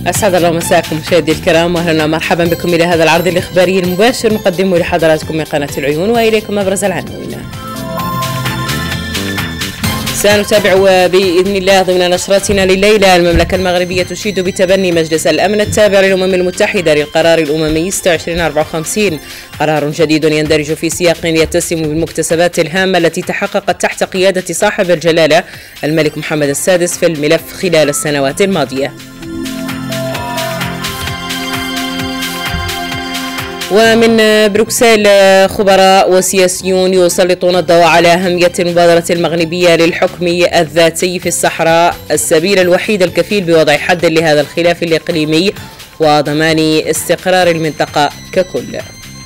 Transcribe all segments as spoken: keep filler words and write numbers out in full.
أسعد الله مساكم مشاهدي الكرام، واهلا ومرحبا بكم إلى هذا العرض الإخباري المباشر نقدمه لحضراتكم من قناة العيون، وإليكم أبرز العناوين. سنتابع بإذن الله ضمن نشرتنا لليلة. المملكة المغربية تشيد بتبني مجلس الأمن التابع للأمم المتحدة للقرار الأممي ستة وعشرين أربعة وخمسين، قرار جديد يندرج في سياق يتسم بالمكتسبات الهامة التي تحققت تحت قيادة صاحب الجلالة الملك محمد السادس في الملف خلال السنوات الماضية. ومن بروكسل خبراء وسياسيون يسلطون الضوء على أهمية المبادرة المغربية للحكم الذاتي في الصحراء، السبيل الوحيد الكفيل بوضع حد لهذا الخلاف الإقليمي وضمان استقرار المنطقة ككل.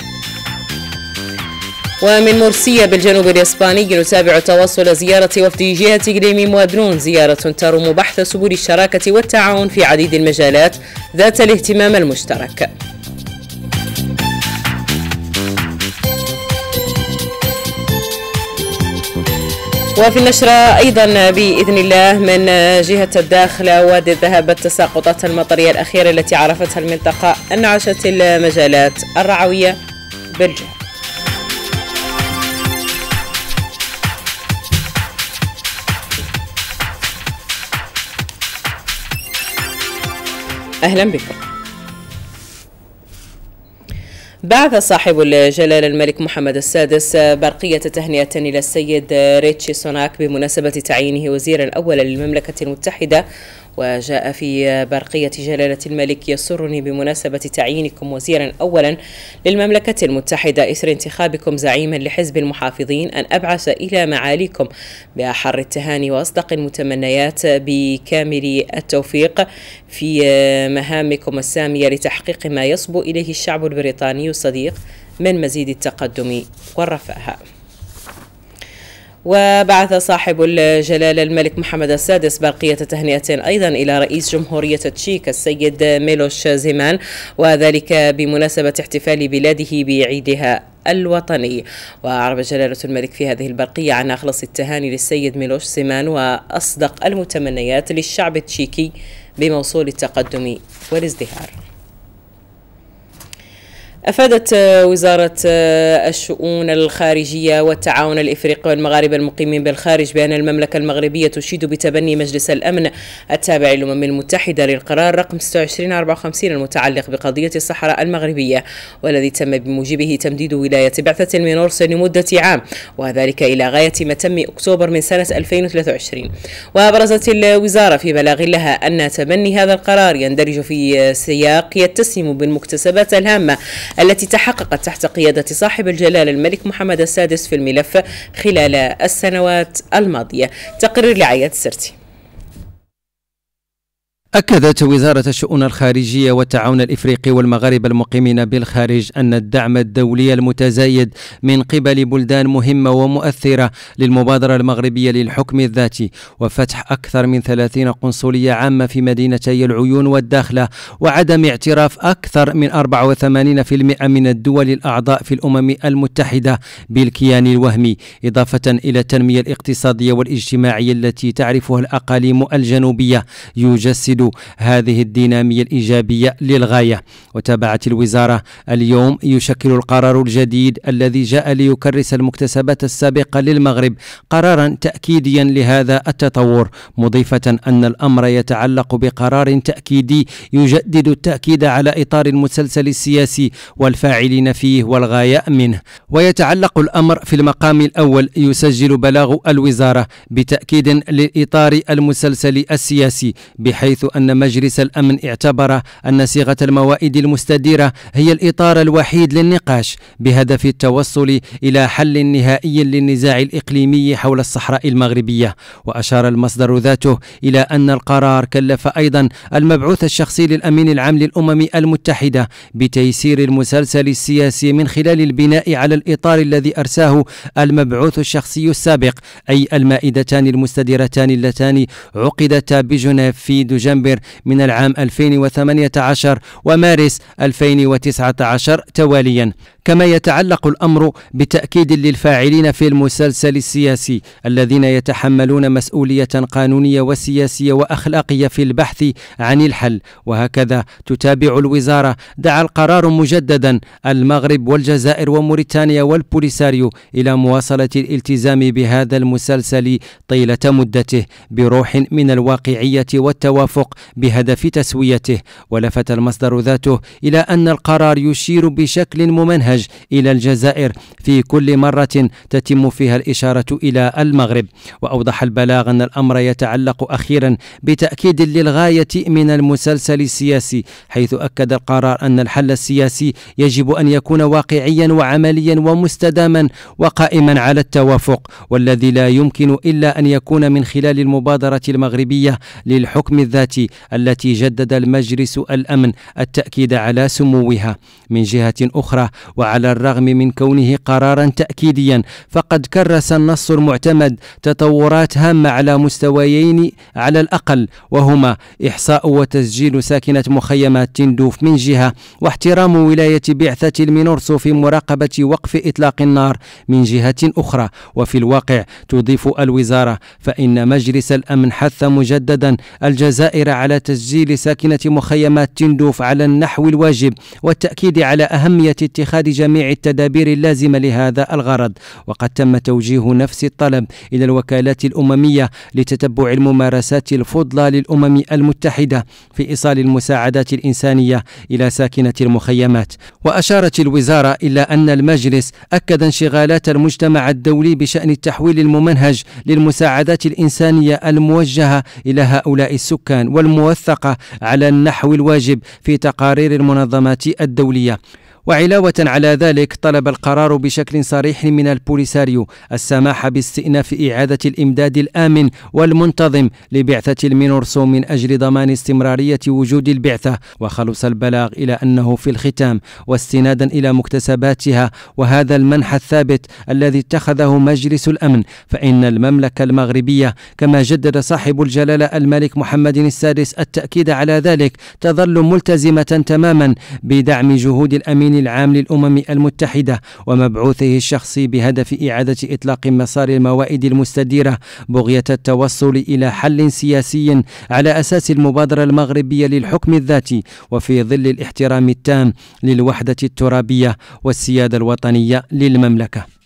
ومن مرسية بالجنوب الإسباني نتابع تواصل زيارة وفد جهة إقليم موادرون، زيارة ترم بحث سبل الشراكة والتعاون في عديد المجالات ذات الاهتمام المشترك. وفي النشرة أيضا بإذن الله من جهة الداخل وادي الذهب، التساقطات المطرية الأخيرة التي عرفتها المنطقة انعشت المجالات الرعوية بالجهة. أهلا بكم. بعث صاحب الجلالة الملك محمد السادس برقية تهنئة إلى السيد ريتشي سوناك بمناسبة تعيينه وزيرا أولا للمملكة المتحدة. وجاء في برقية جلالة الملك: يسرني بمناسبة تعيينكم وزيرا أولا للمملكة المتحدة إثر انتخابكم زعيما لحزب المحافظين أن أبعث إلى معاليكم بأحر التهاني وأصدق المتمنيات بكامل التوفيق في مهامكم السامية لتحقيق ما يصبو إليه الشعب البريطاني الصديق من مزيد التقدم والرفاه. وبعث صاحب الجلالة الملك محمد السادس برقية تهنئة أيضا إلى رئيس جمهورية تشيك السيد ميلوش زيمان، وذلك بمناسبة احتفال بلاده بعيدها الوطني. وأعرب جلالة الملك في هذه البرقية عن أخلص التهاني للسيد ميلوش زيمان وأصدق المتمنيات للشعب التشيكي بموصول التقدم والازدهار. أفادت وزارة الشؤون الخارجية والتعاون الإفريقي والمغاربة المقيمين بالخارج بأن المملكة المغربية تشيد بتبني مجلس الأمن التابع للأمم المتحدة للقرار رقم ستة وعشرين أربعة وخمسين المتعلق بقضية الصحراء المغربية، والذي تم بموجبه تمديد ولاية بعثة المينورس لمدة عام، وذلك إلى غاية ما تم أكتوبر من سنة ألفين وثلاثة وعشرين. وأبرزت الوزارة في بلاغ لها أن تبني هذا القرار يندرج في سياق يتسم بالمكتسبات الهامة التي تحققت تحت قيادة صاحب الجلالة الملك محمد السادس في الملف خلال السنوات الماضية. تقرير لعياد السرتي. أكدت وزارة الشؤون الخارجية والتعاون الإفريقي والمغاربة المقيمين بالخارج أن الدعم الدولي المتزايد من قبل بلدان مهمة ومؤثرة للمبادرة المغربية للحكم الذاتي وفتح أكثر من ثلاثين قنصلية عامة في مدينتي العيون والداخلة وعدم اعتراف أكثر من أربعة وثمانين بالمئة من الدول الأعضاء في الأمم المتحدة بالكيان الوهمي، إضافة إلى التنمية الاقتصادية والاجتماعية التي تعرفها الأقاليم الجنوبية، يجسد هذه الدينامية الإيجابية للغاية. وتابعت الوزارة: اليوم يشكل القرار الجديد الذي جاء ليكرس المكتسبات السابقة للمغرب قرارا تأكيديا لهذا التطور، مضيفة أن الأمر يتعلق بقرار تأكيدي يجدد التأكيد على إطار المسلسل السياسي والفاعلين فيه والغاية منه. ويتعلق الأمر في المقام الأول يسجل بلاغ الوزارة بتأكيد للإطار المسلسل السياسي، بحيث أن مجلس الأمن اعتبر أن صيغة الموائد المستديرة هي الإطار الوحيد للنقاش بهدف التوصل إلى حل نهائي للنزاع الإقليمي حول الصحراء المغربية. وأشار المصدر ذاته إلى أن القرار كلف أيضا المبعوث الشخصي للأمين العام للأمم المتحدة بتيسير المسلسل السياسي من خلال البناء على الإطار الذي أرساه المبعوث الشخصي السابق، أي المائدتان المستديرتان اللتان عقدتا بجنيف في دجنبر ديسمبر من العام ألفين وثمانية عشر ومارس ألفين وتسعة عشر تواليا. كما يتعلق الأمر بتأكيد للفاعلين في المسلسل السياسي الذين يتحملون مسؤولية قانونية وسياسية وأخلاقية في البحث عن الحل. وهكذا تتابع الوزارة دعا القرار مجددا المغرب والجزائر وموريتانيا والبوليساريو إلى مواصلة الالتزام بهذا المسلسل طيلة مدته بروح من الواقعية والتوافق بهدف تسويته. ولفت المصدر ذاته إلى أن القرار يشير بشكل ممنهج إلى الجزائر في كل مرة تتم فيها الإشارة إلى المغرب. وأوضح البلاغ أن الأمر يتعلق أخيرا بتأكيد للغاية من المسلسل السياسي، حيث أكد القرار أن الحل السياسي يجب أن يكون واقعيا وعمليا ومستداما وقائما على التوافق، والذي لا يمكن إلا أن يكون من خلال المبادرة المغربية للحكم الذاتي التي جدد المجلس الأمن التأكيد على سموها. من جهة أخرى، وعلى الرغم من كونه قرارا تأكيديا، فقد كرس النص المعتمد تطورات هامة على مستويين على الأقل، وهما إحصاء وتسجيل ساكنة مخيمات تندوف من جهة، واحترام ولاية بعثة المينورسو في مراقبة وقف إطلاق النار من جهة أخرى. وفي الواقع تضيف الوزارة فإن مجلس الأمن حث مجددا الجزائر على تسجيل ساكنة مخيمات تندوف على النحو الواجب، والتأكيد على أهمية اتخاذ جميع التدابير اللازمة لهذا الغرض. وقد تم توجيه نفس الطلب إلى الوكالات الأممية لتتبع الممارسات الفضلى للأمم المتحدة في إيصال المساعدات الإنسانية إلى ساكنة المخيمات. وأشارت الوزارة إلى أن المجلس أكد انشغالات المجتمع الدولي بشأن التحويل الممنهج للمساعدات الإنسانية الموجهة إلى هؤلاء السكان والموثقة على النحو الواجب في تقارير المنظمات الدولية. وعلاوة على ذلك، طلب القرار بشكل صريح من البوليساريو السماح باستئناف إعادة الإمداد الآمن والمنتظم لبعثة المينورسو من أجل ضمان استمرارية وجود البعثة. وخلص البلاغ إلى أنه في الختام، واستنادا إلى مكتسباتها وهذا المنح الثابت الذي اتخذه مجلس الأمن، فإن المملكة المغربية كما جدد صاحب الجلالة الملك محمد السادس التأكيد على ذلك تظل ملتزمة تماما بدعم جهود الأمين العام للأمم المتحدة ومبعوثه الشخصي بهدف إعادة إطلاق مسار الموائد المستديرة بغية التوصل إلى حل سياسي على أساس المبادرة المغربية للحكم الذاتي، وفي ظل الاحترام التام للوحدة الترابية والسيادة الوطنية للمملكة.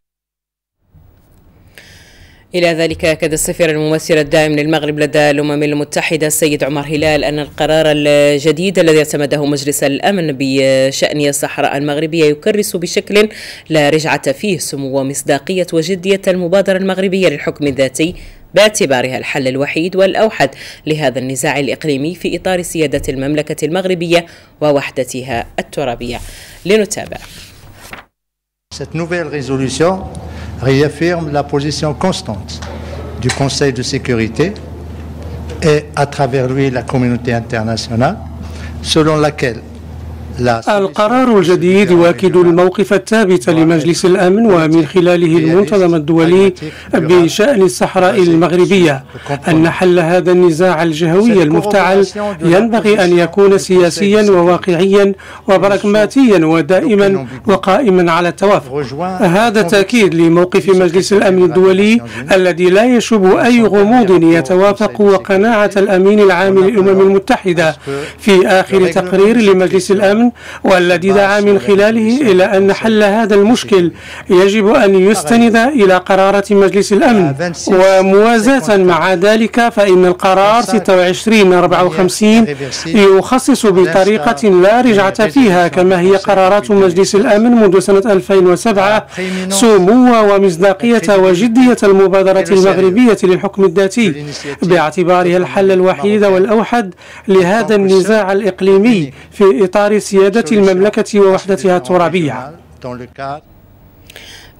إلى ذلك أكد السفير الممثل الدائم للمغرب لدى الأمم المتحدة السيد عمر هلال أن القرار الجديد الذي اعتمده مجلس الأمن بشأن الصحراء المغربية يكرس بشكل لا رجعة فيه سمو ومصداقية وجدية المبادرة المغربية للحكم الذاتي، باعتبارها الحل الوحيد والأوحد لهذا النزاع الإقليمي في إطار سيادة المملكة المغربية ووحدتها الترابية. لنتابع. Cette nouvelle résolution réaffirme la position constante du Conseil de sécurité et à travers lui la communauté internationale selon laquelle القرار الجديد يؤكد الموقف الثابت لمجلس الأمن ومن خلاله المنتظم الدولي بشأن الصحراء المغربية، أن حل هذا النزاع الجهوي المفتعل ينبغي أن يكون سياسيا وواقعيا وبراغماتيا ودائما وقائما على التوافق. هذا تأكيد لموقف مجلس الأمن الدولي الذي لا يشوب أي غموض يتوافق وقناعة الأمين العام للأمم المتحدة في آخر تقرير لمجلس الأمن، والذي دعا من خلاله إلى أن حل هذا المشكل يجب أن يستند إلى قرارات مجلس الأمن. وموازاة مع ذلك، فإن القرار ستة وعشرين أربعة وخمسين يخصص بطريقة لا رجعة فيها كما هي قرارات مجلس الأمن منذ سنة ألفين وسبعة سمو ومصداقية وجدية المبادرة المغربية للحكم الذاتي، باعتبارها الحل الوحيد والأوحد لهذا النزاع الإقليمي في إطار سيادة المملكة ووحدتها الترابية.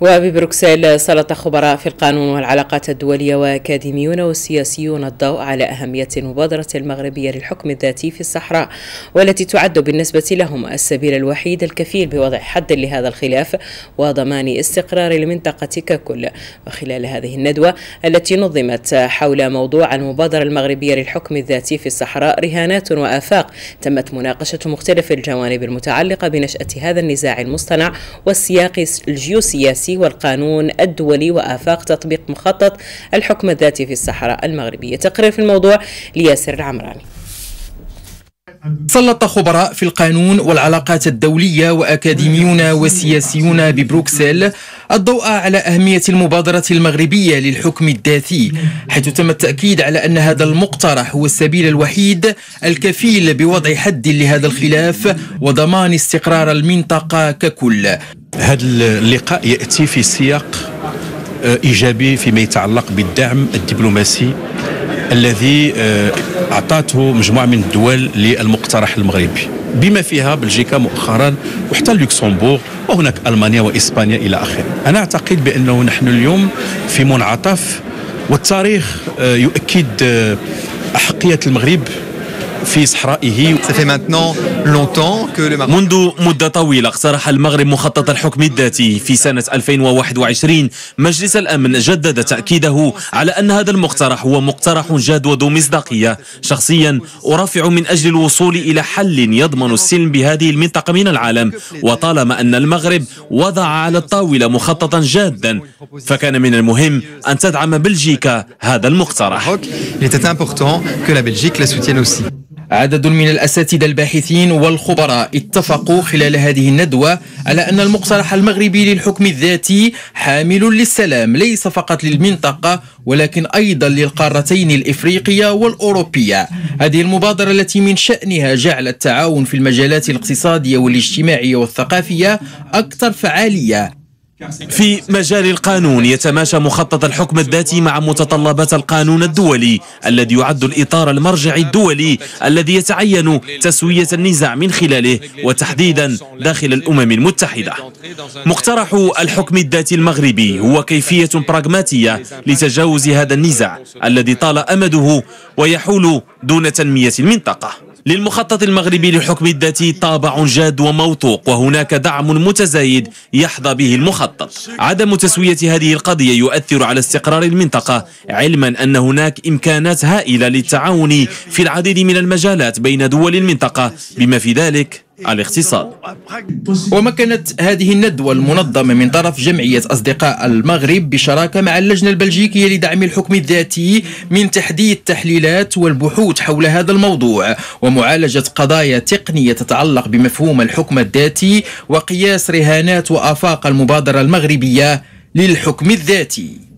وببروكسل سلط خبراء في القانون والعلاقات الدولية وأكاديميون وسياسيون الضوء على أهمية المبادرة المغربية للحكم الذاتي في الصحراء، والتي تعد بالنسبة لهم السبيل الوحيد الكفيل بوضع حد لهذا الخلاف وضمان استقرار المنطقة ككل. وخلال هذه الندوة التي نظمت حول موضوع المبادرة المغربية للحكم الذاتي في الصحراء رهانات وآفاق، تمت مناقشة مختلف الجوانب المتعلقة بنشأة هذا النزاع المصطنع والسياق الجيوسياسي والقانون الدولي وآفاق تطبيق مخطط الحكم الذاتي في الصحراء المغربية. تقرير في الموضوع لياسر العمراني. سلط خبراء في القانون والعلاقات الدولية وأكاديميون وسياسيون ببروكسل الضوء على أهمية المبادرة المغربية للحكم الذاتي، حيث تم التأكيد على أن هذا المقترح هو السبيل الوحيد الكفيل بوضع حد لهذا الخلاف وضمان استقرار المنطقة ككل. هذا اللقاء يأتي في سياق إيجابي فيما يتعلق بالدعم الدبلوماسي الذي أعطته مجموعة من الدول للمقترح المغربي، بما فيها بلجيكا مؤخرا وحتى اللوكسمبورغ، وهناك ألمانيا وإسبانيا إلى آخره. أنا أعتقد بأنه نحن اليوم في منعطف، والتاريخ يؤكد أحقية المغرب في صحرائه. منذ مدة طويلة اقترح المغرب مخطط الحكم الذاتي. في سنة ألفين وواحد وعشرين مجلس الأمن جدد تأكيده على أن هذا المقترح هو مقترح جاد وذو مصداقية. شخصيا أرافع من أجل الوصول إلى حل يضمن السلم بهذه المنطقة من العالم، وطالما أن المغرب وضع على الطاولة مخططا جادا فكان من المهم أن تدعم بلجيكا هذا المقترح. عدد من الأساتذة الباحثين والخبراء اتفقوا خلال هذه الندوة على أن المقترح المغربي للحكم الذاتي حامل للسلام، ليس فقط للمنطقة ولكن أيضا للقارتين الإفريقية والأوروبية. هذه المبادرة التي من شأنها جعل التعاون في المجالات الاقتصادية والاجتماعية والثقافية أكثر فعالية. في مجال القانون يتماشى مخطط الحكم الذاتي مع متطلبات القانون الدولي الذي يعد الإطار المرجعي الدولي الذي يتعين تسوية النزاع من خلاله، وتحديدا داخل الأمم المتحدة. مقترح الحكم الذاتي المغربي هو كيفية براغماتية لتجاوز هذا النزاع الذي طال أمده ويحول دون تنمية المنطقة. للمخطط المغربي للحكم الذاتي طابع جاد وموثوق، وهناك دعم متزايد يحظى به المخطط. عدم تسوية هذه القضية يؤثر على استقرار المنطقة، علما أن هناك إمكانات هائلة للتعاون في العديد من المجالات بين دول المنطقة بما في ذلك الاقتصاد. ومكنت هذه الندوة المنظمة من طرف جمعية أصدقاء المغرب بشراكة مع اللجنة البلجيكية لدعم الحكم الذاتي من تحديد تحليلات والبحوث حول هذا الموضوع ومعالجة قضايا تقنية تتعلق بمفهوم الحكم الذاتي وقياس رهانات وآفاق المبادرة المغربية للحكم الذاتي.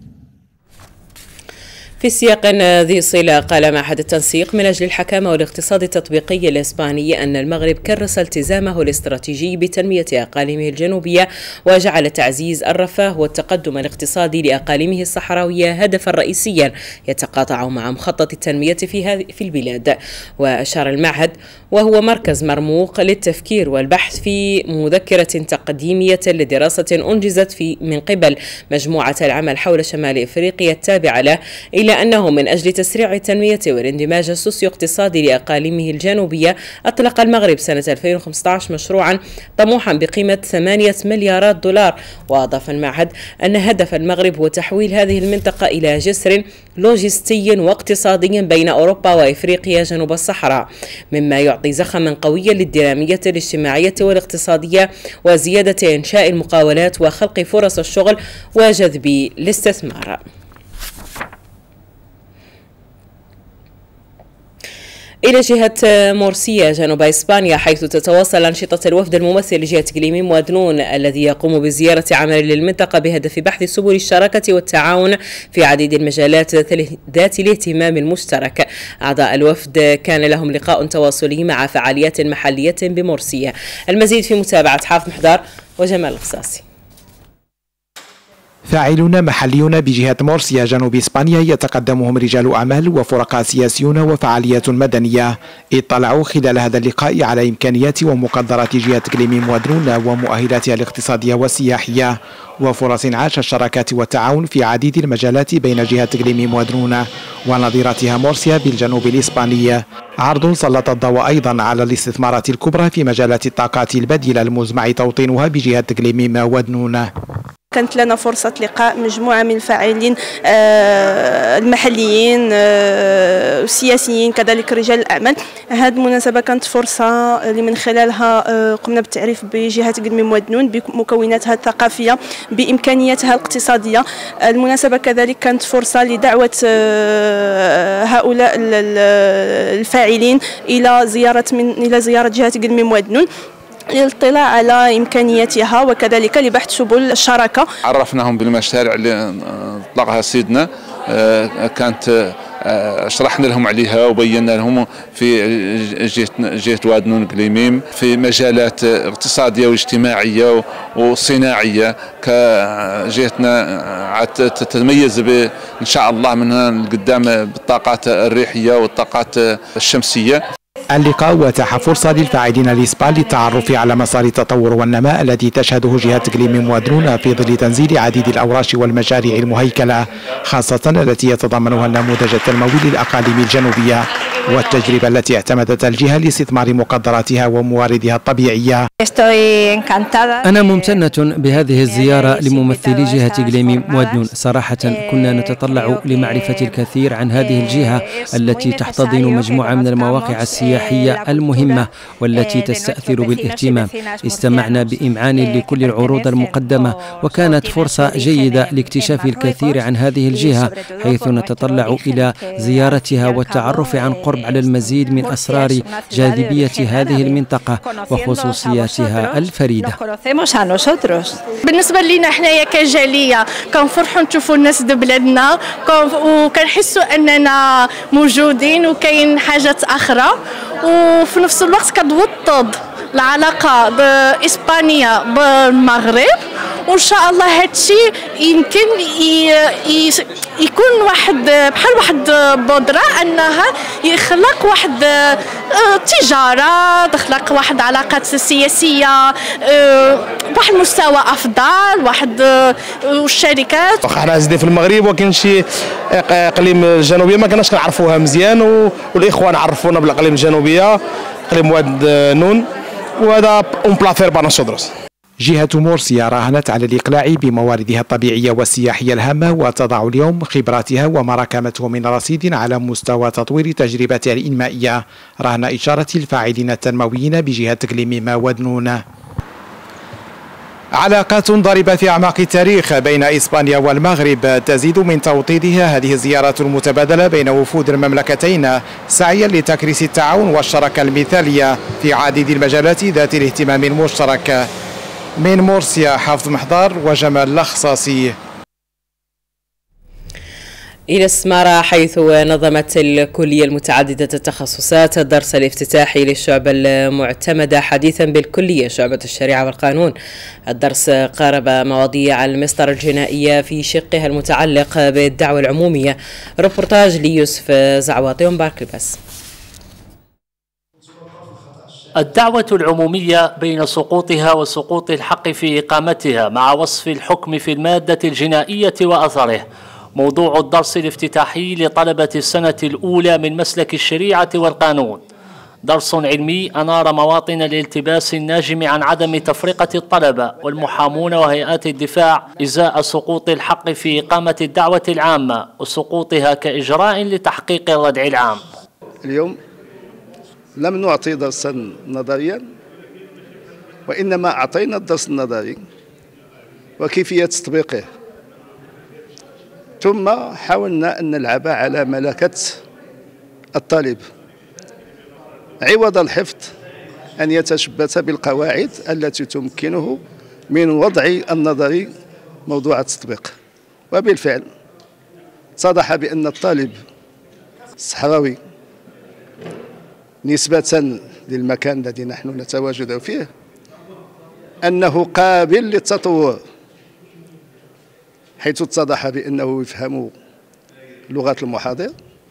في سياق ذي صلة، قال معهد التنسيق من أجل الحكامة والاقتصاد التطبيقي الإسباني أن المغرب كرس التزامه الاستراتيجي بتنمية أقاليمه الجنوبية وجعل تعزيز الرفاه والتقدم الاقتصادي لأقاليمه الصحراوية هدفا رئيسيا يتقاطع مع مخطط التنمية في هذه في البلاد. وأشار المعهد وهو مركز مرموق للتفكير والبحث في مذكرة تقديمية لدراسة أنجزت في من قبل مجموعة العمل حول شمال إفريقيا التابعة له، إلا أنه من أجل تسريع التنمية والاندماج السوسيو اقتصادي لأقاليمه الجنوبية أطلق المغرب سنة ألفين وخمسة عشر مشروعا طموحا بقيمة ثمانية مليارات دولار. وأضاف المعهد أن هدف المغرب هو تحويل هذه المنطقة إلى جسر لوجستي واقتصادي بين أوروبا وإفريقيا جنوب الصحراء، مما يعطي زخما قويا للدينامية الاجتماعية والاقتصادية وزيادة إنشاء المقاولات وخلق فرص الشغل وجذب الاستثمار. إلى جهة مورسيا جنوب إسبانيا، حيث تتواصل أنشطة الوفد الممثل لجهة كليمين وادنون الذي يقوم بزيارة عمل للمنطقة بهدف بحث سبل الشراكة والتعاون في عديد المجالات ذات الاهتمام المشترك. أعضاء الوفد كان لهم لقاء تواصلي مع فعاليات محلية بمورسيا. المزيد في متابعة حافظ محضار وجمال القصاصي. فاعلون محليون بجهة مورسيا جنوب إسبانيا يتقدمهم رجال أعمال وفرقاء سياسيون وفعاليات مدنية اطلعوا خلال هذا اللقاء على إمكانيات ومقدرات جهة إقليم ودنون ومؤهلاتها الاقتصادية والسياحية وفرص عاش الشراكات والتعاون في عديد المجالات بين جهة إقليم ودنون ونظيرتها مورسيا بالجنوب الإسباني. عرض سلط الضوء أيضا على الاستثمارات الكبرى في مجالات الطاقات البديلة المزمع توطينها بجهة إقليم ودنون. كانت لنا فرصة لقاء مجموعة من الفاعلين المحليين والسياسيين كذلك رجال الأعمال. هذه المناسبة كانت فرصة اللي من خلالها قمنا بالتعريف بجهة إقليم ودنون بمكوناتها الثقافية بإمكانياتها الاقتصادية. المناسبة كذلك كانت فرصة لدعوة هؤلاء الفاعلين إلى زيارة من إلى زيارة جهة إقليم ودنون للاطلاع على إمكانياتها وكذلك لبحث سبل الشراكة. عرفناهم بالمشاريع اللي اطلقها سيدنا، كانت شرحنا لهم عليها وبينا لهم في جهة جهة ودنون إقليميم في مجالات اقتصادية واجتماعية وصناعية. كجهتنا تتميز إن شاء الله من قدام بالطاقات الريحية والطاقات الشمسية. اللقاء واتاح فرصة للفاعلين الإسبان للتعرف على مسار التطور والنماء الذي تشهده جهة إقليم ودنون في ظل تنزيل عديد الأوراش والمشاريع المهيكلة، خاصة التي يتضمنها النموذج التنموي للأقاليم الجنوبية والتجربة التي اعتمدت الجهة لاستثمار مقدراتها ومواردها الطبيعية. أنا ممتنة بهذه الزيارة لممثلي جهة إقليم ودنون. صراحة كنا نتطلع لمعرفة الكثير عن هذه الجهة التي تحتضن مجموعة من المواقع السياحية المهمة والتي تستأثر بالاهتمام. استمعنا بإمعان لكل العروض المقدمة وكانت فرصة جيدة لاكتشاف الكثير عن هذه الجهة، حيث نتطلع إلى زيارتها والتعرف عن قرب على المزيد من أسرار جاذبية هذه المنطقة وخصوصياتها الفريدة. بالنسبة لنا حنايا كجالية كنفرحوا نشوفوا الناس د بلادنا وكنحسوا أننا موجودين وكاين حاجات أخرى، وفي نفس الوقت كتوطد العلاقة بإسبانيا بالمغرب، وإن شاء الله هذا الشيء يمكن يكون واحد بحال واحد بودرة أنها يخلق واحد تجارة، تخلق واحد علاقات سياسية واحد مستوى أفضل، واحد الشركات. حنا زيدين في المغرب وكاين شي اقليم الجنوبيه ما كناش كنعرفوها مزيان، والاخوان عرفونا بالاقليم الجنوبيه اقليم ودنون، وهذا اون بلافير بار نوسودروس. جهة مورسيا راهنت على الإقلاع بمواردها الطبيعية والسياحية الهامة، وتضع اليوم خبراتها وما راكمته من رصيد على مستوى تطوير تجربتها الإنمائية رهن إشارة الفاعلين التنمويين بجهة إقليم ودنون. علاقات ضاربة في أعماق التاريخ بين إسبانيا والمغرب تزيد من توطيدها هذه الزيارات المتبادلة بين وفود المملكتين سعيا لتكريس التعاون والشراكة المثالية في عديد المجالات ذات الاهتمام المشترك. من مورسيا حافظ محضار وجمال لخصاصي. إلى السمارة، حيث نظمت الكلية المتعددة التخصصات الدرس الافتتاحي للشعبة المعتمدة حديثا بالكلية شعبة الشريعة والقانون. الدرس قارب مواضيع المسطرة الجنائية في شقها المتعلق بالدعوة العمومية. ريبورتاج ليوسف زعواطي ومبارك بس. الدعوة العمومية بين سقوطها وسقوط الحق في إقامتها مع وصف الحكم في المادة الجنائية وأثره موضوع الدرس الافتتاحي لطلبة السنة الأولى من مسلك الشريعة والقانون. درس علمي أنار مواطن الالتباس الناجم عن عدم تفرقة الطلبة والمحامون وهيئات الدفاع إزاء سقوط الحق في إقامة الدعوة العامة وسقوطها كإجراء لتحقيق الردع العام. اليوم لم نعطي درسا نظريا، وإنما أعطينا الدرس النظري وكيفية تطبيقه، ثم حاولنا أن نلعب على ملكة الطالب عوض الحفظ أن يتشبث بالقواعد التي تمكنه من وضع النظري موضوع التطبيق. وبالفعل اتضح بأن الطالب الصحراوي نسبة للمكان الذي نحن نتواجد فيه أنه قابل للتطور حيث اتضح بأنه يفهم لغة المحاضر،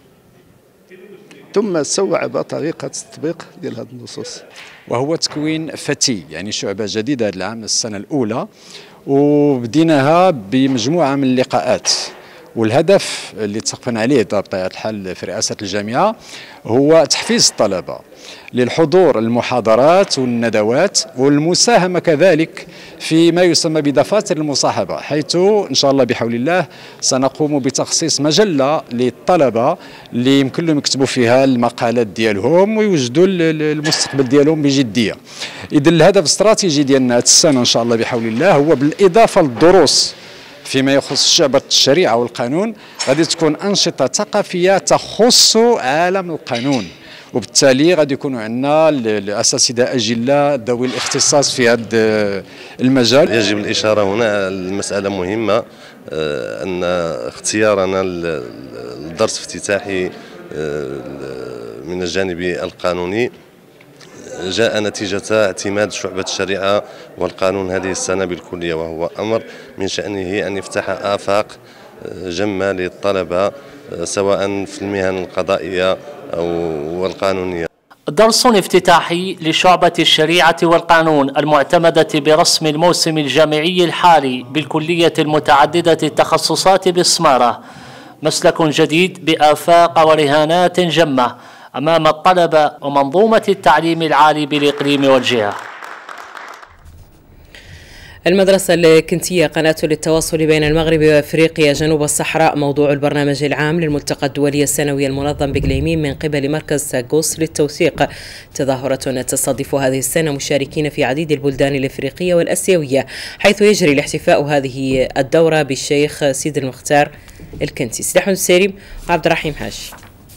ثم استوعب طريقة التطبيق ديال هذه النصوص، وهو تكوين فتي، يعني شعبة جديدة هذا العام السنة الأولى، وبديناها بمجموعة من اللقاءات. والهدف اللي اتفقنا عليه بطبيعة الحال في رئاسة الجامعة هو تحفيز الطلبة للحضور المحاضرات والندوات والمساهمة كذلك فيما يسمى بدفاتر المصاحبة، حيث إن شاء الله بحول الله سنقوم بتخصيص مجلة للطلبة اللي يمكن لهم يكتبوا فيها المقالات ديالهم ويوجدوا المستقبل ديالهم بجدية. إذا الهدف الاستراتيجي ديالنا هذه السنة إن شاء الله بحول الله هو بالإضافة للدروس فيما يخص شعبة الشريعة والقانون، غادي تكون أنشطة ثقافية تخص عالم القانون، وبالتالي غادي يكونوا عندنا الأساتذة أجلاء ذوي الاختصاص في هذا المجال. يجب الإشارة هنا المسألة مهمة، أن اختيارنا الدرس الافتتاحي من الجانب القانوني جاء نتيجة اعتماد شعبة الشريعة والقانون هذه السنة بالكلية، وهو أمر من شأنه أن يفتح آفاق جمة للطلبة سواء في المهن القضائية أو والقانونية. درس افتتاحي لشعبة الشريعة والقانون المعتمدة برسم الموسم الجامعي الحالي بالكلية المتعددة التخصصات بالسمارة، مسلك جديد بآفاق ورهانات جمة أمام الطلبة ومنظومة التعليم العالي بالإقليم والجهة. المدرسة الكنتية قناة للتواصل بين المغرب وأفريقيا جنوب الصحراء، موضوع البرنامج العام للملتقى الدولي السنوي المنظم بقليمين من قبل مركز ساغوس للتوثيق. تظاهرة تستضيف هذه السنة مشاركين في عديد البلدان الإفريقية والأسيوية، حيث يجري الاحتفاء هذه الدورة بالشيخ سيد المختار الكنتي. سيد أحمد السيريم وعبد الرحيم حاج.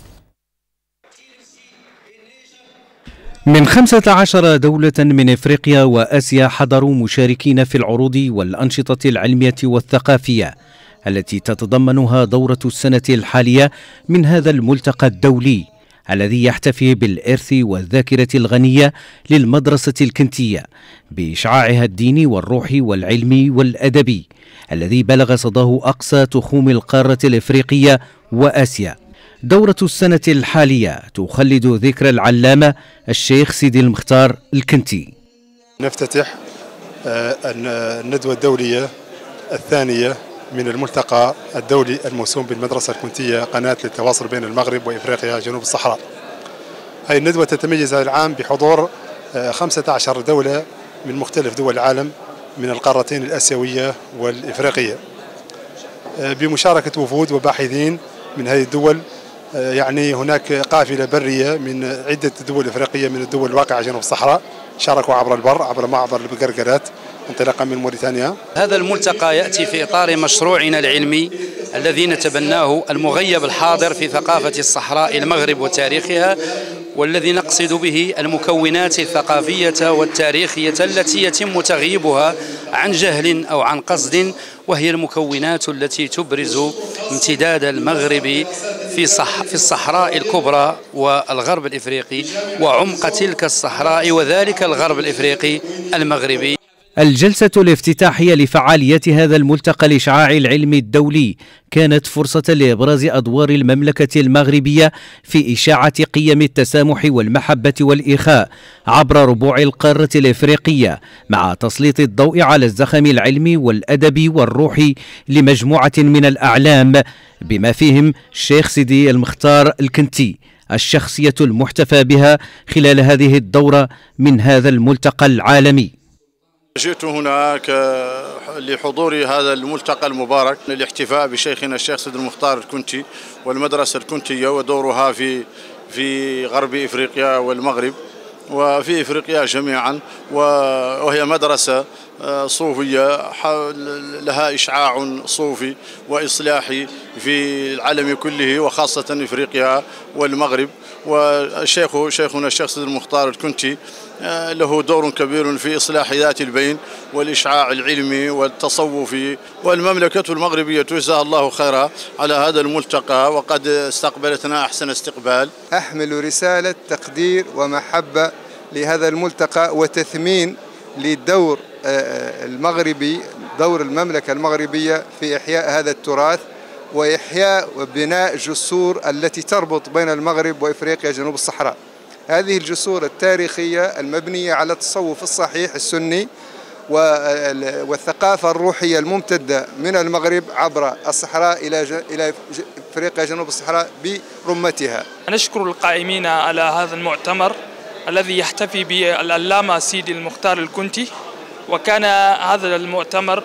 من خمسة عشر دولة من إفريقيا وآسيا حضروا مشاركين في العروض والأنشطة العلمية والثقافية التي تتضمنها دورة السنة الحالية من هذا الملتقى الدولي الذي يحتفي بالإرث والذاكرة الغنية للمدرسة الكنتية بإشعاعها الديني والروحي والعلمي والأدبي الذي بلغ صداه أقصى تخوم القارة الإفريقية وآسيا. دورة السنة الحالية تخلد ذكرى العلامة الشيخ سيدي المختار الكنتي. نفتتح الندوة الدولية الثانية من الملتقى الدولي الموسوم بالمدرسة الكنتية قناة للتواصل بين المغرب وإفريقيا جنوب الصحراء. هذه الندوة تتميز العام بحضور خمسة عشر دولة من مختلف دول العالم من القارتين الآسيوية والإفريقية، بمشاركة وفود وباحثين من هذه الدول. يعني هناك قافلة برية من عدة دول إفريقية من الدول الواقعة جنوب الصحراء شاركوا عبر البر عبر معبر القرقرات انطلاقا من موريتانيا. هذا الملتقى يأتي في إطار مشروعنا العلمي الذي نتبناه المغيب الحاضر في ثقافة الصحراء المغرب وتاريخها، والذي نقصد به المكونات الثقافية والتاريخية التي يتم تغييبها عن جهل أو عن قصد، وهي المكونات التي تبرز امتداد المغرب في صح في الصحراء الكبرى والغرب الإفريقي وعمق تلك الصحراء وذلك الغرب الإفريقي المغربي. الجلسة الافتتاحية لفعاليات هذا الملتقى الإشعاع العلمي الدولي كانت فرصة لإبراز أدوار المملكة المغربية في إشاعة قيم التسامح والمحبة والإخاء عبر ربوع القارة الإفريقية، مع تسليط الضوء على الزخم العلمي والأدبي والروحي لمجموعة من الأعلام بما فيهم الشيخ سيدي المختار الكنتي، الشخصية المحتفى بها خلال هذه الدورة من هذا الملتقى العالمي. جئت هنا لحضور هذا الملتقى المبارك للاحتفاء بشيخنا الشيخ سيد المختار الكنتي والمدرسة الكنتية ودورها في في غرب إفريقيا والمغرب وفي إفريقيا جميعا، وهي مدرسة صوفية لها إشعاع صوفي وإصلاحي في العالم كله وخاصة إفريقيا والمغرب. والشيخ شيخنا الشيخ سيد المختار الكنتي له دور كبير في إصلاح ذات البين والإشعاع العلمي والتصوفي، والمملكة المغربية جزاها الله خيرا على هذا الملتقى وقد استقبلتنا أحسن استقبال. أحمل رسالة تقدير ومحبة لهذا الملتقى وتثمين للدور المغربي دور المملكة المغربية في إحياء هذا التراث وإحياء وبناء جسور التي تربط بين المغرب وإفريقيا جنوب الصحراء. هذه الجسور التاريخية المبنية على التصوف الصحيح السني والثقافة الروحية الممتدة من المغرب عبر الصحراء إلى إلى إفريقيا جنوب الصحراء برمتها. نشكر القائمين على هذا المؤتمر الذي يحتفي بالعلامة سيدي المختار الكنتي، وكان هذا المؤتمر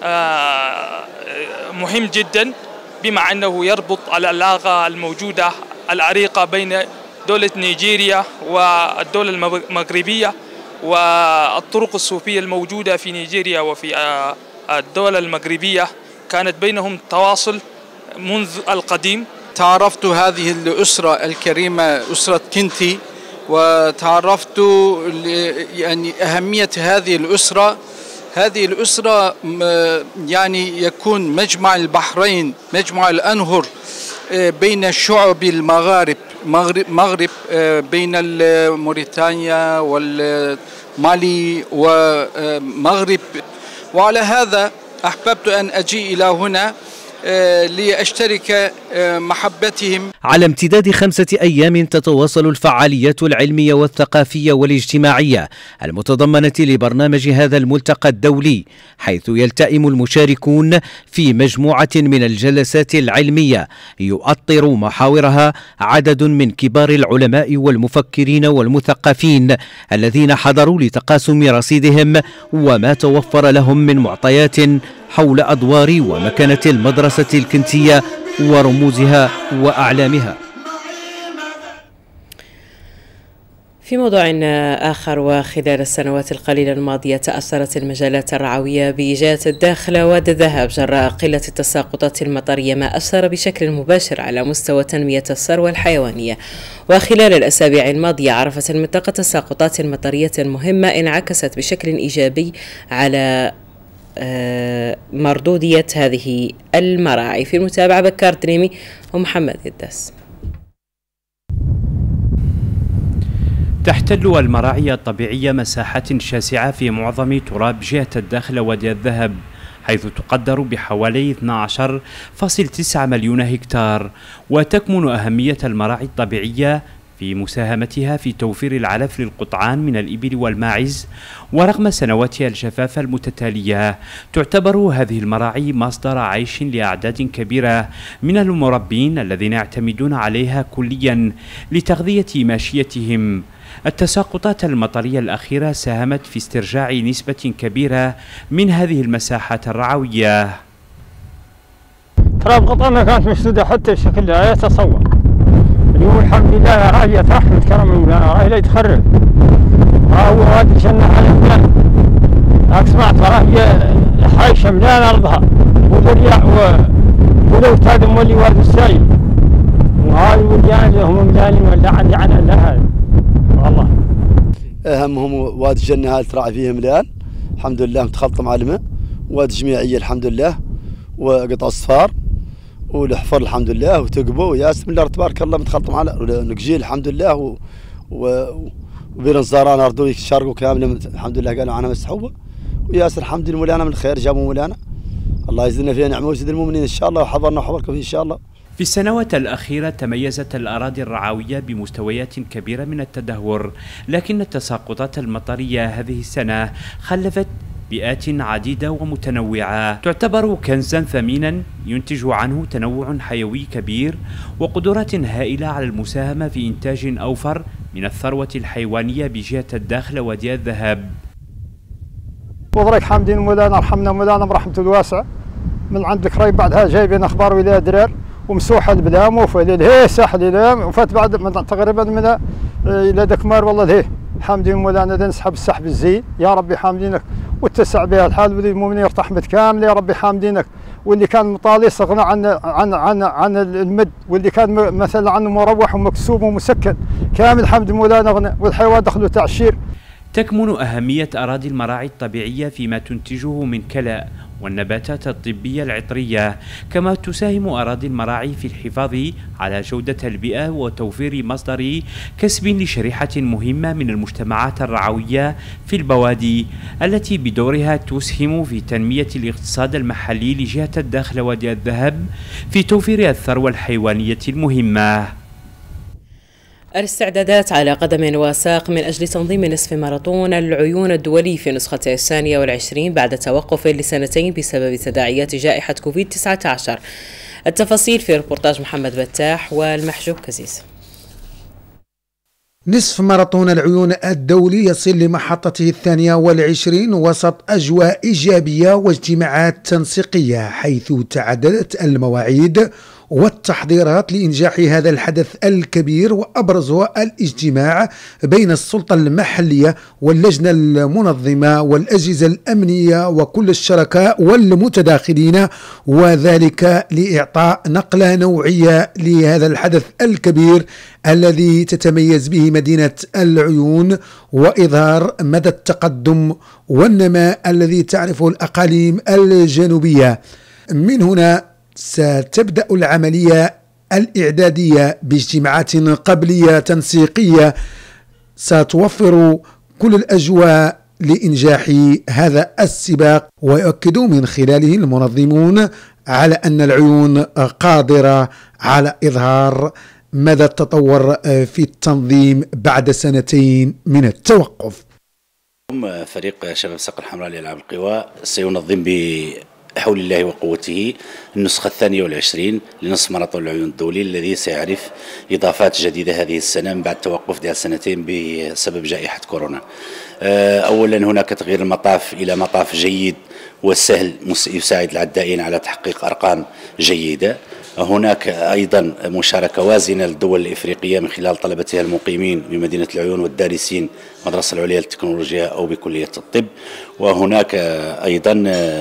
مهم جدا بما أنه يربط العلاقة الموجودة العريقة بين دولة نيجيريا والدولة المغربية، والطرق الصوفية الموجودة في نيجيريا وفي الدولة المغربية كانت بينهم تواصل منذ القديم. تعرفت هذه الأسرة الكريمة أسرة كنتي، وتعرفت يعني أهمية هذه الأسرة. هذه الأسرة يعني يكون مجمع البحرين، مجمع الأنهر بين الشعوب المغارب مغرب, مغرب بين موريتانيا والمالي ومغرب، وعلى هذا أحببت أن أجي إلى هنا لأشترك محبتهم. على امتداد خمسة أيام تتواصل الفعاليات العلمية والثقافية والاجتماعية المتضمنة لبرنامج هذا الملتقى الدولي، حيث يلتئم المشاركون في مجموعة من الجلسات العلمية يؤطر محاورها عدد من كبار العلماء والمفكرين والمثقفين الذين حضروا لتقاسم رصيدهم وما توفر لهم من معطيات حول أدوار ومكانة المدرسة الكنتية ورموزها وأعلامها. في موضوع آخر، وخلال السنوات القليلة الماضية تأثرت المجالات الرعوية بجهات الداخل وادي الذهب جراء قلة التساقطات المطرية، ما أثر بشكل مباشر على مستوى تنمية الثروة الحيوانية. وخلال الأسابيع الماضية عرفت المنطقة تساقطات مطرية مهمة انعكست بشكل إيجابي على مردودية هذه المراعي. في المتابعة بكار دريمي ومحمد يداس. تحتل المراعي الطبيعية مساحات شاسعة في معظم تراب جهة الداخل وادي الذهب، حيث تقدر بحوالي اثني عشر فاصلة تسعة مليون هكتار. وتكمن أهمية المراعي الطبيعية في مساهمتها في توفير العلف للقطعان من الإبل والماعز. ورغم سنواتها الجفاف المتتالية تعتبر هذه المراعي مصدر عيش لأعداد كبيرة من المربين الذين يعتمدون عليها كليا لتغذية ماشيتهم. التساقطات المطرية الأخيرة ساهمت في استرجاع نسبة كبيرة من هذه المساحات الرعوية. تراب قطعنا كانت مسدودة حتى بشكل لا يتصور. اليوم الحمد لله راهي تحمد كرم المولى، راهي لا يتخرب. راهو وادي الجنة على الماء. راك سمعت راهي حايشة مليانة أرضها، وذريع ولو تاد مولي وادي السايل. وهاي وليان اللي هم مليانين ولا عندي عنها لا هذا. والله. أهمهم وادي الجنة هذا تراعي فيه مليان، الحمد لله متخلطة مع الماء، وادي جميعية الحمد لله، وقطع الصفار. والحفر الحمد لله وتقبو وياسر بالله تبارك الله متخلط مع نقجيل الحمد لله و... و... وبين الزاران ارضو يشاركوا كامل الحمد لله قالوا انا مسحوبه وياسر الحمد لله مولانا من الخير جابوا مولانا الله يزيدنا فيها نعمه ويزيد المؤمنين ان شاء الله وحضرنا وحضركم ان شاء الله. في السنوات الأخيرة تميزت الأراضي الرعوية بمستويات كبيرة من التدهور، لكن التساقطات المطرية هذه السنة خلفت بيئات عديدة ومتنوعة تعتبر كنزا ثمينا ينتج عنه تنوع حيوي كبير وقدرات هائلة على المساهمة في إنتاج أوفر من الثروة الحيوانية بجهة الداخل وادي الذهب. وضرك حامدين مولانا رحمنا مولانا برحمته الواسعة من عندك راي بعدها جايبين أخبار ولاية درير ومسوحة البلام وفليل هي ساحل الام وفات بعد من تقريبا من إلى دكمار والله له حامدين مولانا نسحب السحب الزين يا ربي حامدينك واتسع بها الحال ولي المؤمنين رحمة كاملة يا ربي حامدينك. واللي كان مطالي استغنى عن عن عن عن المد واللي كان مثلا عنه مروح ومكسوب ومسكن كامل حمد مولانا غنى والحيوان دخلوا تعشير. تكمن أهمية أراضي المراعي الطبيعية فيما تنتجه من كلاء والنباتات الطبية العطرية، كما تساهم أراضي المراعي في الحفاظ على جودة البيئة وتوفير مصدر كسب لشريحة مهمة من المجتمعات الرعوية في البوادي، التي بدورها تسهم في تنمية الاقتصاد المحلي لجهة الداخل وادي الذهب في توفير الثروة الحيوانية المهمة. الاستعدادات على قدم وساق من أجل تنظيم نصف ماراثون العيون الدولي في نسخته الثانية والعشرين بعد توقف لسنتين بسبب تداعيات جائحة كوفيد تسعة عشر. التفاصيل في ريبورتاج محمد بتاح والمحجوب كزيز. نصف ماراثون العيون الدولي يصل لمحطته الثانية والعشرين وسط أجواء إيجابية واجتماعات تنسيقية، حيث تعددت المواعيد والتحضيرات لإنجاح هذا الحدث الكبير، وأبرزها الاجتماع بين السلطة المحلية واللجنة المنظمة والأجهزة الأمنية وكل الشركاء والمتداخلين، وذلك لإعطاء نقلة نوعية لهذا الحدث الكبير الذي تتميز به مدينة العيون، وإظهار مدى التقدم والنماء الذي تعرفه الأقاليم الجنوبية. من هنا ستبدأ العملية الإعدادية باجتماعات قبلية تنسيقية ستوفر كل الأجواء لإنجاح هذا السباق، ويؤكد من خلاله المنظمون على أن العيون قادرة على إظهار مدى التطور في التنظيم بعد سنتين من التوقف. فريق شباب الصقر الحمراء لألعاب القوى سينظم بحول الله وقوته النسخة الثانية والعشرين لنصف ماراثون العيون الدولي، الذي سيعرف إضافات جديدة هذه السنة من بعد توقف ديال سنتين بسبب جائحة كورونا. أولا هناك تغيير المطاف إلى مطاف جيد وسهل يساعد العدائين على تحقيق أرقام جيدة. هناك أيضا مشاركة وازنة للدول الإفريقية من خلال طلبتها المقيمين بمدينة العيون والدارسين المدرسة العليا للتكنولوجيا أو بكلية الطب. وهناك أيضا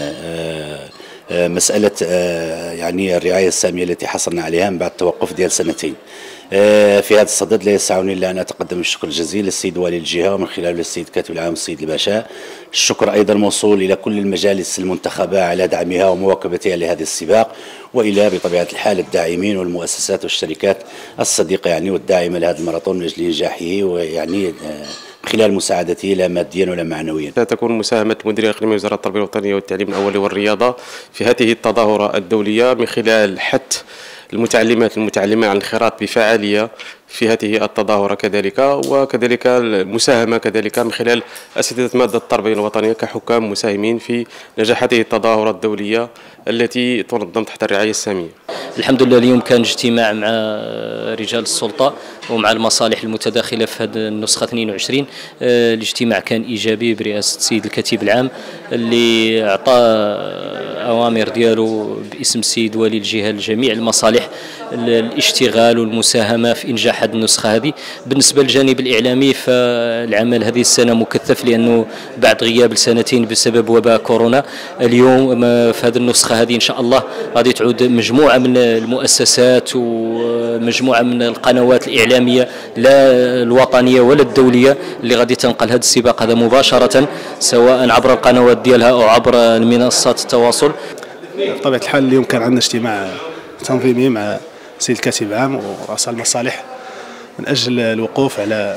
مسألة يعني الرعاية السامية التي حصلنا عليها من بعد توقف ديال سنتين. في هذا الصدد لا يسعني إلا أن أتقدم الشكر الجزيل للسيد والي الجهة ومن خلال السيد كاتب العام السيد الباشا. الشكر أيضا موصول إلى كل المجالس المنتخبة على دعمها ومواكبتها لهذا السباق، وإلى بطبيعة الحال الداعمين والمؤسسات والشركات الصديقة يعني والداعمة لهذا الماراثون من أجل إنجاحه، ويعني خلال مساعدته لا ماديا ولا معنويا. ستكون مساهمة المديرية الإقليمية وزارة التربية الوطنية والتعليم الأولي والرياضة في هذه التظاهرة الدولية من خلال حث المتعلمات المتعلمين عن الانخراط بفعالية في هذه التظاهرة كذلك، وكذلك المساهمة كذلك من خلال أساتذة مادة التربية الوطنية كحكام مساهمين في نجاح هذه التظاهرة الدولية التي تنظم تحت الرعاية السامية. الحمد لله اليوم كان اجتماع مع رجال السلطة ومع المصالح المتداخلة في هذه النسخة اثنين وعشرين. الاجتماع كان إيجابي برئاسة السيد الكتيب العام اللي أعطى أوامر ديالو باسم السيد والي الجهة لجميع المصالح الاشتغال والمساهمة في إنجاح هذه النسخة هذه. بالنسبة للجانب الإعلامي فالعمل هذه السنة مكثف، لأنه بعد غياب سنتين بسبب وباء كورونا اليوم في هذه النسخة هذه إن شاء الله غادي تعود مجموعة من المؤسسات ومجموعة من القنوات الإعلامية لا الوطنية ولا الدولية اللي غادي تنقل هذا السباق هذا مباشرة سواء عبر القنوات ديالها أو عبر منصات التواصل. بطبيعة الحال اليوم كان عندنا اجتماع تنظيمي مع السيد الكاتب العام ورؤساء المصالح من أجل الوقوف على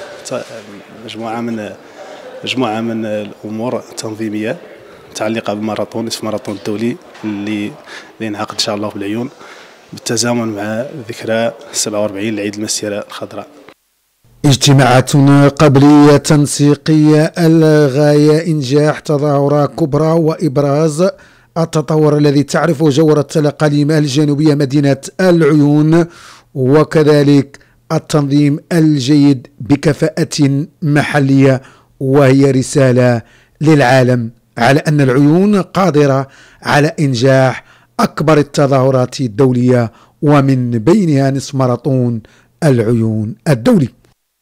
مجموعة من مجموعة من الأمور التنظيمية متعلقة بالماراثون نصف ماراثون الدولي اللي ينعقد إن شاء الله في العيون بالتزامن مع ذكرى سبعة وأربعين لعيد المسيرة الخضراء. اجتماعات قبلية تنسيقية الغاية إنجاح تظاهرة كبرى وإبراز التطور الذي تعرفه جورة الأقاليم الجنوبية مدينة العيون، وكذلك التنظيم الجيد بكفاءة محلية، وهي رسالة للعالم على أن العيون قادرة على إنجاح أكبر التظاهرات الدولية ومن بينها نصف ماراثون العيون الدولي.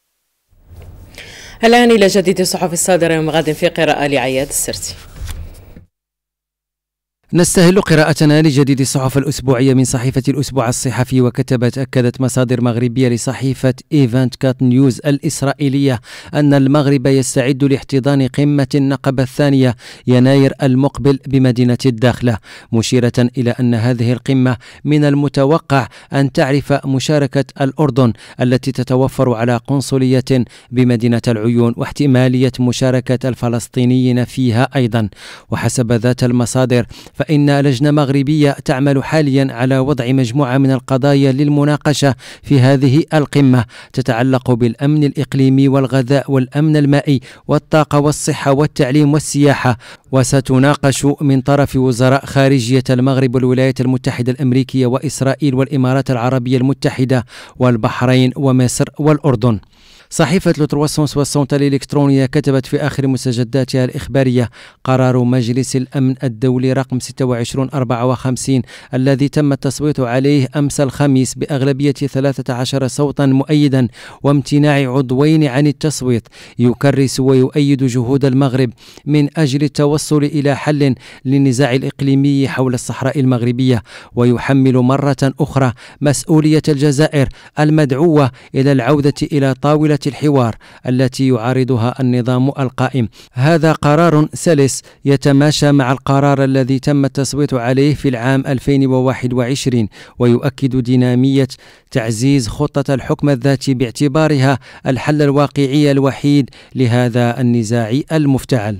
الآن إلى جديد الصحف الصادرة يوم غد في قراءة لعياد السرتي. نستهل قراءتنا لجديد الصحف الأسبوعية من صحيفة الأسبوع الصحفي، وكتبت أكدت مصادر مغربية لصحيفة إيفنت كات نيوز الإسرائيلية أن المغرب يستعد لاحتضان قمة النقب الثانية يناير المقبل بمدينة الداخلة، مشيرة إلى أن هذه القمة من المتوقع أن تعرف مشاركة الأردن التي تتوفر على قنصلية بمدينة العيون، واحتمالية مشاركة الفلسطينيين فيها أيضا. وحسب ذات المصادر فإن لجنة مغربية تعمل حاليا على وضع مجموعة من القضايا للمناقشة في هذه القمة تتعلق بالأمن الإقليمي والغذاء والأمن المائي والطاقة والصحة والتعليم والسياحة، وستناقش من طرف وزراء خارجية المغرب والولايات المتحدة الأمريكية وإسرائيل والإمارات العربية المتحدة والبحرين ومصر والأردن. صحيفة لوترواسونس والصوت الإلكترونية كتبت في آخر مستجداتها الإخبارية قرار مجلس الأمن الدولي رقم ستة وعشرين أربعة وخمسين الذي تم التصويت عليه أمس الخميس بأغلبية ثلاثة عشر صوتا مؤيدا وامتناع عضوين عن التصويت، يكرس ويؤيد جهود المغرب من أجل التوصل إلى حل للنزاع الإقليمي حول الصحراء المغربية، ويحمل مرة أخرى مسؤولية الجزائر المدعوة إلى العودة إلى طاولة الحوار التي يعارضها النظام القائم. هذا قرار سلس يتماشى مع القرار الذي تم التصويت عليه في العام ألفين وواحد وعشرين، ويؤكد دينامية تعزيز خطة الحكم الذاتي باعتبارها الحل الواقعي الوحيد لهذا النزاع المفتعل.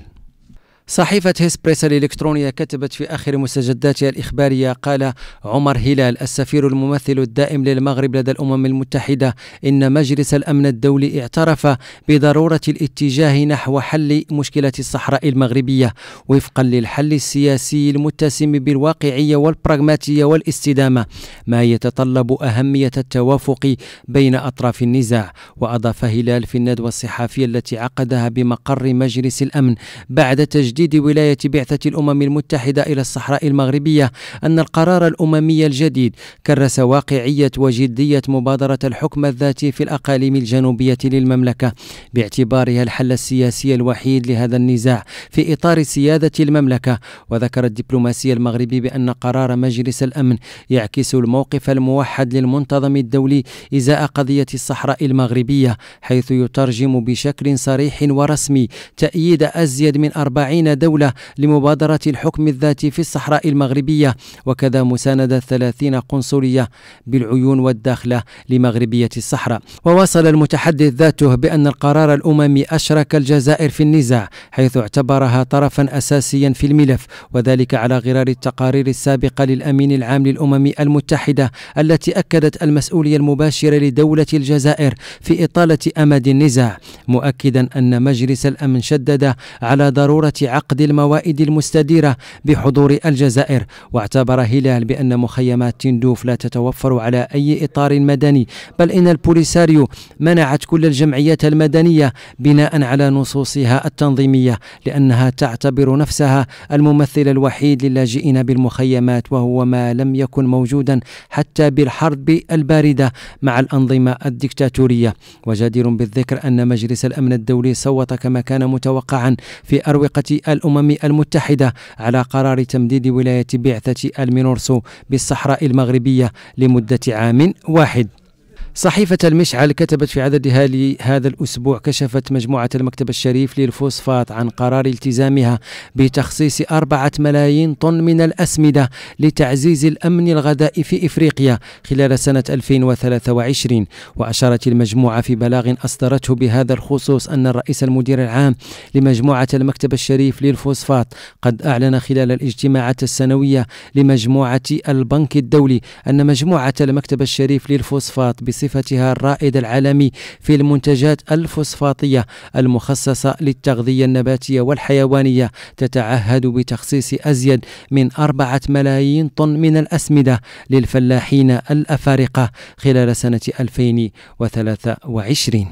صحيفة هيسبريس الإلكترونية كتبت في آخر مستجداتها الإخبارية قال عمر هلال السفير الممثل الدائم للمغرب لدى الأمم المتحدة إن مجلس الأمن الدولي اعترف بضرورة الاتجاه نحو حل مشكلة الصحراء المغربية وفقا للحل السياسي المتسم بالواقعية والبراغماتية والاستدامة، ما يتطلب أهمية التوافق بين أطراف النزاع. وأضاف هلال في الندوة الصحفية التي عقدها بمقر مجلس الأمن بعد تجديد تجديد ولاية بعثة الأمم المتحدة إلى الصحراء المغربية أن القرار الأممي الجديد كرس واقعية وجدية مبادرة الحكم الذاتي في الأقاليم الجنوبية للمملكة باعتبارها الحل السياسي الوحيد لهذا النزاع في إطار سيادة المملكة. وذكر الدبلوماسي المغربي بأن قرار مجلس الأمن يعكس الموقف الموحد للمنتظم الدولي إزاء قضية الصحراء المغربية، حيث يترجم بشكل صريح ورسمي تأييد أزيد من أربعين دولة لمبادرة الحكم الذاتي في الصحراء المغربية، وكذا مساندة ثلاثين قنصلية بالعيون والداخلة لمغربية الصحراء. وواصل المتحدث ذاته بأن القرار الأممي أشرك الجزائر في النزاع حيث اعتبرها طرفا أساسيا في الملف، وذلك على غرار التقارير السابقة للأمين العام للأمم المتحدة التي أكدت المسؤولية المباشرة لدولة الجزائر في إطالة أمد النزاع، مؤكدا أن مجلس الأمن شدد على ضرورة عقد الموائد المستديرة بحضور الجزائر. واعتبر هلال بأن مخيمات تندوف لا تتوفر على أي إطار مدني، بل إن البوليساريو منعت كل الجمعيات المدنية بناء على نصوصها التنظيمية لأنها تعتبر نفسها الممثل الوحيد للاجئين بالمخيمات، وهو ما لم يكن موجودا حتى بالحرب الباردة مع الأنظمة الدكتاتورية. وجدير بالذكر أن مجلس الأمن الدولي صوت كما كان متوقعا في أروقة الأمم المتحدة على قرار تمديد ولاية بعثة المينورسو بالصحراء المغربية لمدة عام واحد. صحيفة المشعل كتبت في عددها لهذا الأسبوع كشفت مجموعة المكتب الشريف للفوسفات عن قرار التزامها بتخصيص أربعة ملايين طن من الأسمدة لتعزيز الأمن الغذائي في إفريقيا خلال سنة ألفين وثلاثة وعشرين. وأشارت المجموعة في بلاغ أصدرته بهذا الخصوص أن الرئيس المدير العام لمجموعة المكتب الشريف للفوسفات قد أعلن خلال الاجتماعات السنوية لمجموعة البنك الدولي أن مجموعة المكتب الشريف للفوسفات بصفتها الرائد العالمي في المنتجات الفوسفاتية المخصصة للتغذية النباتية والحيوانية تتعهد بتخصيص أزيد من أربعة ملايين طن من الأسمدة للفلاحين الأفارقة خلال سنة ألفين وثلاثة وعشرين.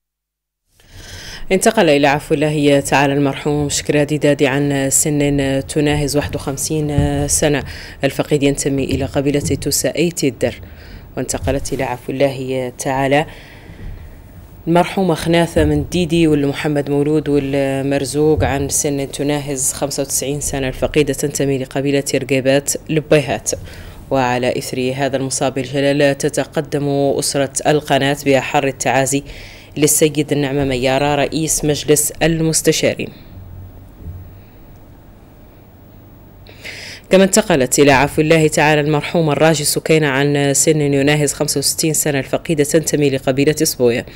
انتقل إلى عفو الله تعالى المرحوم شكرادي دادي عن سن تناهز واحد وخمسين سنة. الفقيد ينتمي إلى قبيلة توسا أيتي الدر، وانتقلت إلى عفو الله تعالى المرحومة خناثة من ديدي والمحمد مولود والمرزوق عن سن تناهز خمسة وتسعين سنة، الفقيدة تنتمي لقبيلة رقيبات لبيهات. وعلى إثر هذا المصاب الجلالة تتقدم أسرة القناة بأحر التعازي للسيد النعمة ميارة رئيس مجلس المستشارين. كما انتقلت إلى عفو الله تعالى المرحومة الراجي سكينة عن سن يناهز خمسة وستين سنة، الفقيدة تنتمي لقبيلة صبوية.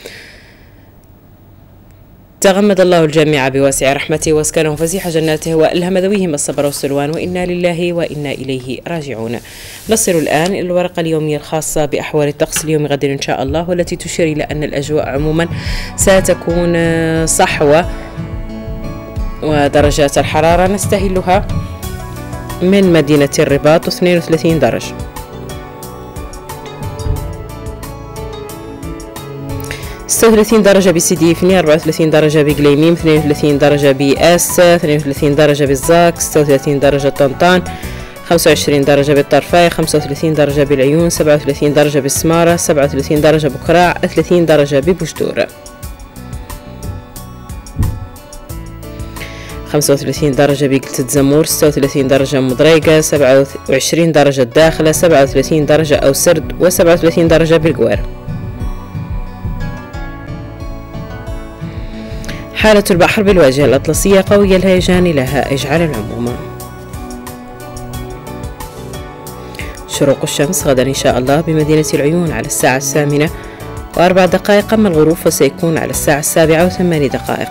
تغمد الله الجميع بواسع رحمته واسكنهم فسيح جناته وألهم ذويهم الصبر والسلوان، وإنا لله وإنا إليه راجعون. نصل الآن إلى الورقة اليومية الخاصة بأحوال الطقس اليوم غد إن شاء الله، والتي تشير إلى أن الأجواء عموما ستكون صحوة، ودرجات الحرارة نستهلها من مدينة الرباط اثنين وثلاثين درجة، ستة وثلاثين درجة بسيدي إفني، أربعة وثلاثين درجة بقليميم، اثنين وثلاثين درجة بآس، اثنين وثلاثين درجة بالزاك، ستة وثلاثين درجة طنطان، خمسة وعشرين درجة بالطرفاي، خمسة وثلاثين درجة بالعيون، سبعة وثلاثين درجة بالسمارة، سبعة وثلاثين درجة بكراع، ثلاثين درجة ببشتور، خمسة وثلاثين درجة بقلة زمور، ستة وثلاثين درجة مضريقة، سبعة وعشرين درجة داخلة، سبعة وثلاثين درجة أو سرد، وسبعة وثلاثين درجة بالقوير. حالة البحر بالواجهة الأطلسية قوية الهيجان لها إجعال العموم. شروق الشمس غدا إن شاء الله بمدينة العيون على الساعة الثامنة وأربع دقائق، أما الغروب فسيكون على الساعة السابعة وثمان دقائق.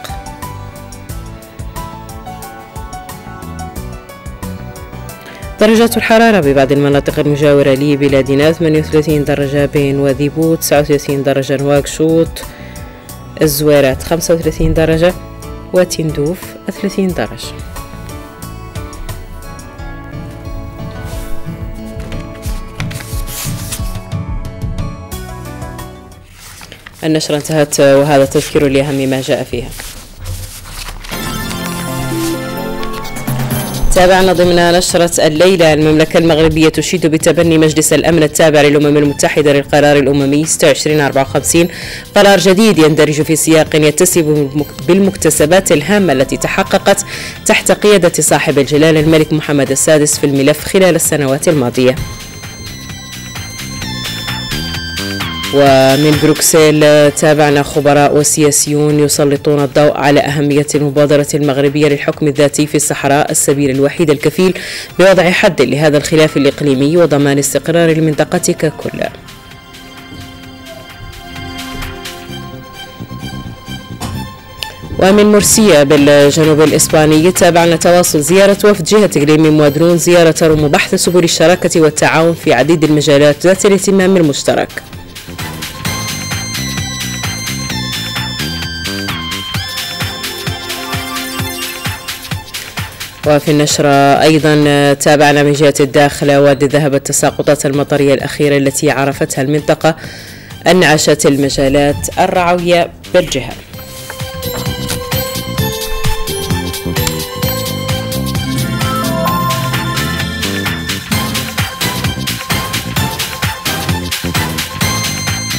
درجات الحرارة ببعض المناطق المجاورة لبلادنا ثمانية وثلاثين درجة بين وذيبو، تسعة وثلاثين درجة نواكشوط، الزويرات خمسة وثلاثين درجة، وتندوف ثلاثين درجة. النشرة انتهت، وهذا تذكير لأهم ما جاء فيها. تابعنا ضمن نشرة الليلة: المملكة المغربية تشيد بتبني مجلس الأمن التابع للأمم المتحدة للقرار الأممي ستة وعشرين أربعة وخمسين، قرار جديد يندرج في سياق يتسم بالمكتسبات الهامة التي تحققت تحت قيادة صاحب الجلالة الملك محمد السادس في الملف خلال السنوات الماضية. ومن بروكسل تابعنا خبراء وسياسيون يسلطون الضوء على أهمية المبادرة المغربية للحكم الذاتي في الصحراء، السبيل الوحيد الكفيل بوضع حد لهذا الخلاف الإقليمي وضمان استقرار المنطقة ككل. ومن مرسية بالجنوب الإسباني تابعنا تواصل زيارة وفد جهة إقليم موادرون زيارة روم وبحث سبل الشراكة والتعاون في عديد المجالات ذات الاهتمام المشترك. وفي النشرة أيضا تابعنا من جهة الداخل وادي الذهب التساقطات المطرية الأخيرة التي عرفتها المنطقة أنعشت المجالات الرعوية بالجهة.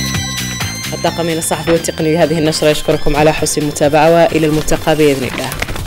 الطاقم من الصحفي والتقني لهذه النشرة يشكركم على حسن المتابعة، وإلى الملتقى بإذن الله.